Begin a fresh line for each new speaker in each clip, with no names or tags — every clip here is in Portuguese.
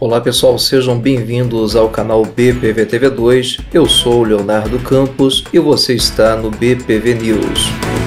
Olá pessoal, sejam bem-vindos ao canal BPVTV2. Eu sou o Leonardo Campos e você está no BPV News.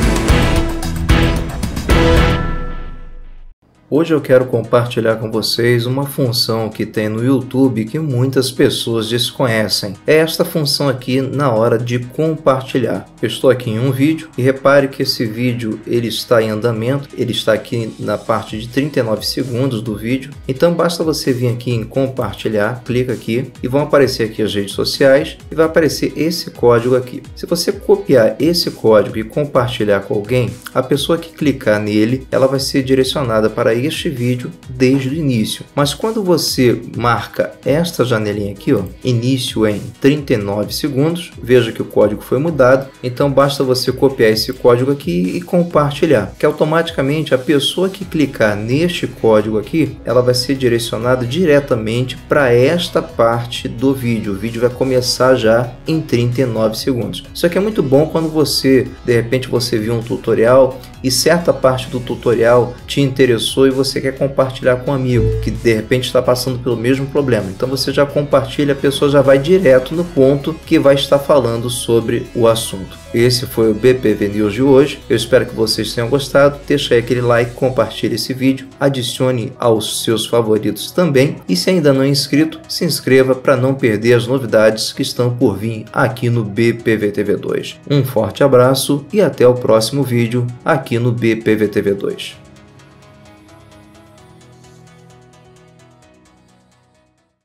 Hoje eu quero compartilhar com vocês uma função que tem no YouTube que muitas pessoas desconhecem. É esta função aqui na hora de compartilhar. Eu estou aqui em um vídeo e repare que esse vídeo ele está em andamento, ele está aqui na parte de 39 segundos do vídeo. Então basta você vir aqui em compartilhar, clica aqui e vão aparecer aqui as redes sociais e vai aparecer esse código aqui. Se você copiar esse código e compartilhar com alguém, a pessoa que clicar nele, ela vai ser direcionada para este vídeo desde o início. Mas quando você marca esta janelinha aqui, ó, início em 39 segundos, veja que o código foi mudado, então basta você copiar esse código aqui e compartilhar, que automaticamente a pessoa que clicar neste código aqui, ela vai ser direcionada diretamente para esta parte do vídeo. O vídeo vai começar já em 39 segundos. Isso aqui é muito bom quando você, de repente, você viu um tutorial e certa parte do tutorial te interessou e você quer compartilhar com um amigo que de repente está passando pelo mesmo problema. Então você já compartilha, a pessoa já vai direto no ponto que vai estar falando sobre o assunto. Esse foi o BPV News de hoje. Eu espero que vocês tenham gostado. Deixa aí aquele like, compartilhe esse vídeo, adicione aos seus favoritos também. E se ainda não é inscrito, se inscreva para não perder as novidades que estão por vir aqui no BPVTV2. Um forte abraço e até o próximo vídeo aqui no BPVTV2.